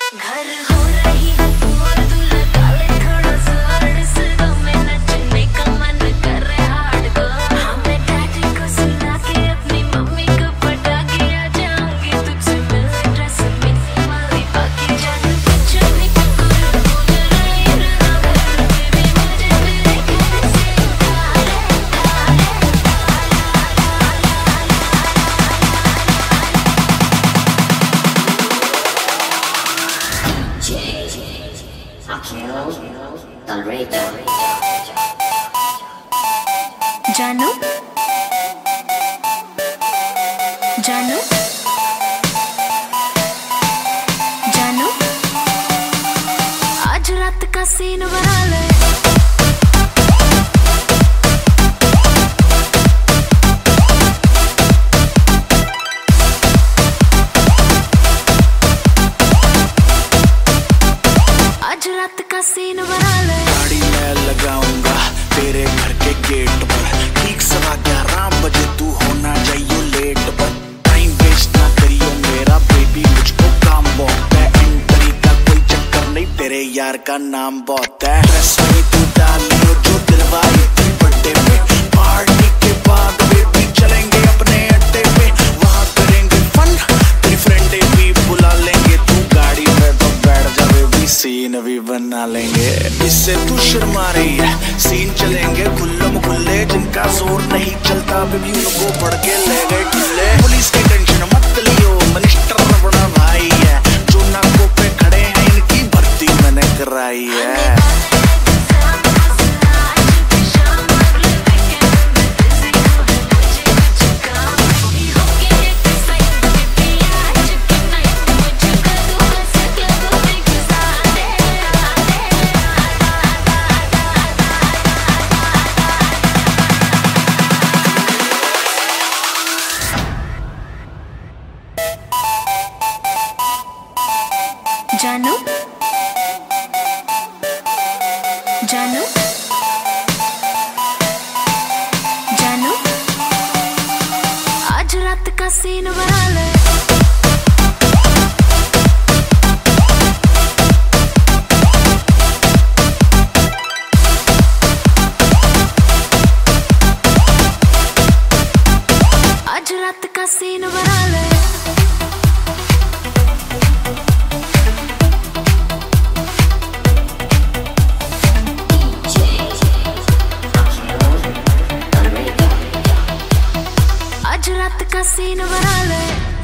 घर हो रही है तू और तू लगा ले थोड़ा सा डिस्को में नचने का मन कर रहा हार्डकोर। हमें डैडी को सुना के अपनी मम्मी को पटा के आ जाऊंगी तुझसे मिलने ड्रेस मिनी वाली बाकी जादू कुछ नहीं पकड़ बोल रही रहा घर बेबी मुझे तेरे घर से जानू जानू जानू आज रात का सीन बना ले। आज रात का सीन बना ले। गाड़ी मैं लगाऊंगा तेरे घर के गेट पर, ठीक 11:15 बजे तू होना चाहिए लेट पर। टाइम वेस्ट ना करियो मेरा बेबी, मुझको काम बहुत है, एंट्री का कोई चक्कर नहीं, तेरे यार का नाम बहुत है। ड्रेस में तू डाल लियो जो दिलवाई थी बर्थडे में, पार्टी के बाद बेबी चलेंगे अपने अड्डे पे, वहाँ करेंगे फन, तेरी फ्रेंडे भी बुला लेंगे, तू गाड़ी में तो बैठ जा बेबी, सीन भी बना लेंगे। इससे तू शर्मा रही है, सीन चलेंगे खुल्लम खुल्ले, जिनका जोर नहीं चलता बेबी उनको पढ़ के ले गए खुले। पुलिस की टेंशन मत लियो, मिनिस्टर बड़ा भाई है, जो नाकों पे खड़े हैं इनकी भर्ती मैंने कराई है। जानू जानू जानू आज रात का सीन बना ले। आज रात का सीन बना ले। आज रात का सीन बना ले।